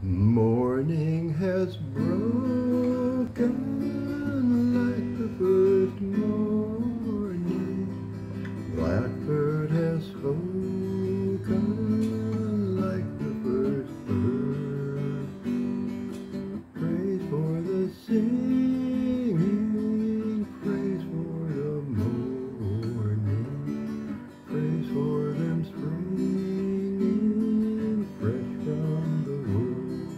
Morning has broken like the first morning. Blackbird has spoken like the first bird. Praise for the singing, praise for the morning, praise for them springing fresh from the wood.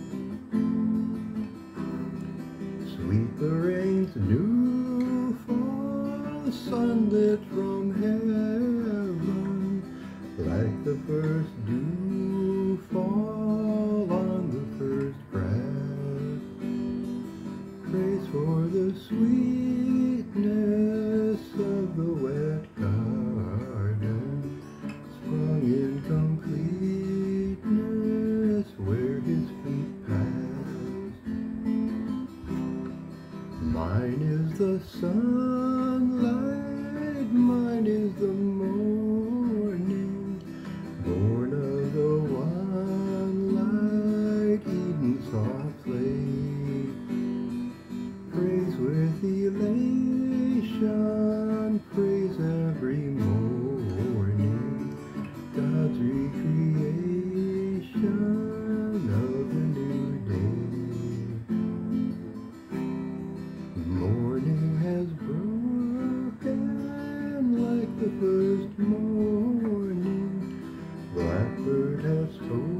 Sweet the rain's new fall, sunlit from heaven, like the first dew fall on the first grass. Praise for the sweetness of the wet garden, sprung in completeness where his feet pass. Mine is the sunlight, mine is the morning, born of the one light, Eden softly. Praise with elation, praise every morning, God's recreation of a new day. Morning has broken like the first morning. Blackbird has spoken